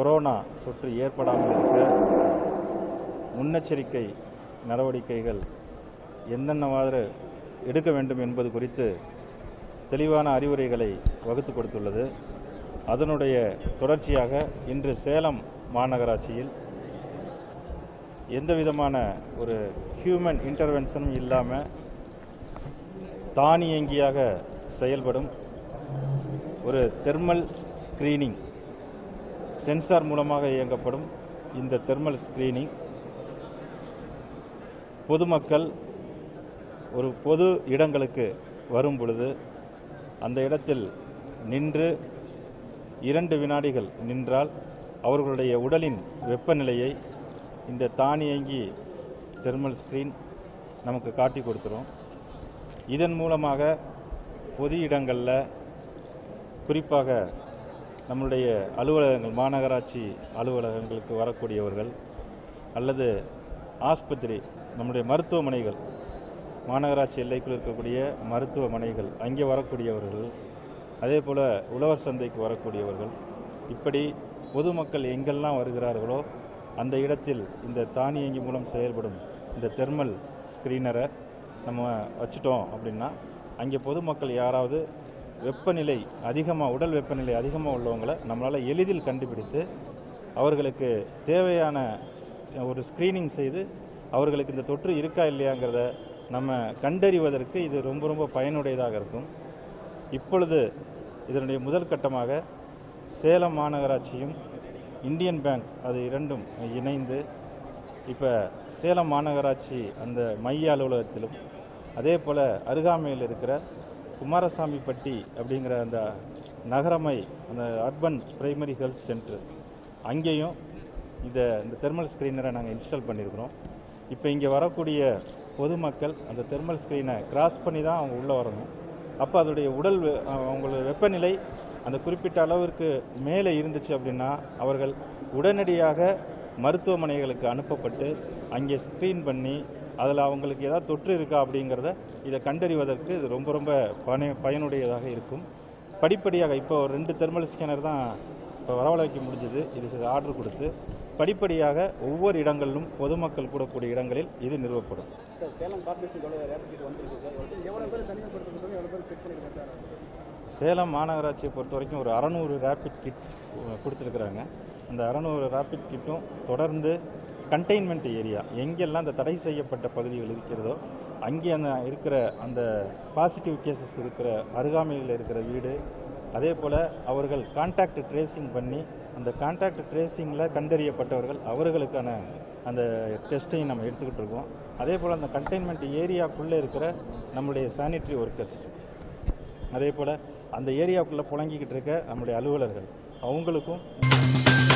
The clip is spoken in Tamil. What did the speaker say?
கொரோனா தொற்று ஏற்படாமல் இருக்க முன்னெச்சரிக்கை நடவடிக்கைகள் என்னென்னவாறு எடுக்க வேண்டும் என்பது குறித்து தெளிவான அறிவுரைகளை வகுத்து கொடுத்துள்ளது. அதனுடைய தொடர்ச்சியாக இன்று சேலம் மாநகராட்சியில் எந்த விதமான ஒரு ஹியூமன் இன்டர்வென்ஷனும் இல்லாமல் தானியங்கியாக செயல்படும் ஒரு தெர்மல் ஸ்கிரீனிங் சென்சார் மூலமாக இயங்கப்படும் இந்த தெர்மல் ஸ்கிரீனிங் பொதுமக்கள் ஒரு பொது இடங்களுக்கு வரும் பொழுது அந்த இடத்தில் நின்று 2 வினாடிகள் நின்றால் அவர்களுடைய உடலின் வெப்பநிலையை இந்த தானியங்கி தெர்மல் ஸ்கிரீன் நமக்கு காட்டி கொடுத்துரும். இதன் மூலமாக பொது இடங்களில் குறிப்பாக நம்முடைய அலுவலகங்கள் மாநகராட்சி அலுவலகங்களுக்கு வரக்கூடியவர்கள் அல்லது ஆஸ்பத்திரி நம்முடைய மருத்துவமனைகள் மாநகராட்சி எல்லைக்குள் இருக்கக்கூடிய மருத்துவமனைகள் அங்கே வரக்கூடியவர்கள் அதே போல் உழவர் சந்தைக்கு வரக்கூடியவர்கள் இப்படி பொதுமக்கள் எங்கெல்லாம் வருகிறார்களோ அந்த இடத்தில் இந்த தானியங்கி மூலம் செயல்படும் இந்த தெர்மல் ஸ்கிரீனரை நம்ம வச்சுட்டோம் அப்படின்னா அங்கே பொதுமக்கள் யாராவது வெப்பநிலை அதிகமாக உடல் வெப்பநிலை அதிகமாக உள்ளவங்களை நம்மளால் எளிதில் கண்டுபிடித்து அவர்களுக்கு தேவையான ஒரு ஸ்க்ரீனிங் செய்து அவர்களுக்கு இந்த தொற்று இருக்கா இல்லையாங்கிறத நம்ம கண்டறிவதற்கு இது ரொம்ப ரொம்ப பயனுடையதாக இருக்கும். இப்பொழுது இதனுடைய முதல் கட்டமாக சேலம் மாநகராட்சியும் இந்தியன் பேங்க் அது இரண்டும் இணைந்து இப்போ சேலம் மாநகராட்சி அந்த மைய அலுவலகத்திலும் அதே போல் அருகாமையில் இருக்கிற குமாரசாமிப்பட்டி அப்படிங்கிற அந்த நகரமை அந்த அர்பன் பிரைமரி ஹெல்த் சென்டர் அங்கேயும் இந்த தெர்மல் ஸ்க்ரீனரை நாங்கள் இன்ஸ்டால் பண்ணியிருக்கிறோம். இப்போ இங்கே வரக்கூடிய பொதுமக்கள் அந்த தெர்மல் ஸ்க்ரீனை கிராஸ் பண்ணி தான் அவங்க உள்ளே வரணும். அப்போ அதோடைய உடல் அவங்களோட வெப்பநிலை அந்த குறிப்பிட்ட அளவிற்கு மேலே இருந்துச்சு அப்படின்னா அவர்கள் உடனடியாக மருத்துவமனைகளுக்கு அனுப்பப்பட்டு அங்கே ஸ்க்ரீன் பண்ணி அதில் அவங்களுக்கு ஏதாவது தொற்று இருக்கா அப்படிங்கிறத இதை கண்டறிவதற்கு இது ரொம்ப ரொம்ப பயனுடையதாக இருக்கும். படிப்படியாக இப்போ 2 தெர்மல் ஸ்கேனர் தான் இப்போ வரவழைக்க முடிஞ்சது. இது ஆர்டர் கொடுத்து படிப்படியாக ஒவ்வொரு இடங்களிலும் பொதுமக்கள் கூடக்கூடிய இடங்களில் இது நிறுவப்படும். சேலம் மாநகராட்சியை பொறுத்த வரைக்கும் ஒரு 600 ரேபிட் கிட் கொடுத்துருக்குறாங்க. அந்த 600 ரேபிட் கிட்டும் தொடர்ந்து கண்டெய்ன்மெண்ட் ஏரியா எங்கெல்லாம் அந்த தடை செய்யப்பட்ட பகுதிகள் இருக்கிறதோ அங்கே இருக்கிற அந்த பாசிட்டிவ் கேசஸ் இருக்கிற அருகாமையில் இருக்கிற வீடு அதே போல் அவர்கள் கான்டாக்ட் ட்ரேசிங் பண்ணி அந்த கான்டாக்ட் ட்ரேசிங்கில் கண்டறியப்பட்டவர்கள் அவர்களுக்கான அந்த டெஸ்ட்டையும் நம்ம எடுத்துக்கிட்டு இருக்கோம். அதே போல் அந்த கண்டெய்ன்மெண்ட் ஏரியாக்குள்ளே இருக்கிற நம்முடைய சானிட்டரி ஒர்க்கர்ஸ் அதே போல் அந்த ஏரியாவுக்குள்ளே புழங்கிக்கிட்டு இருக்க நம்முடைய அலுவலர்கள் அவங்களுக்கும்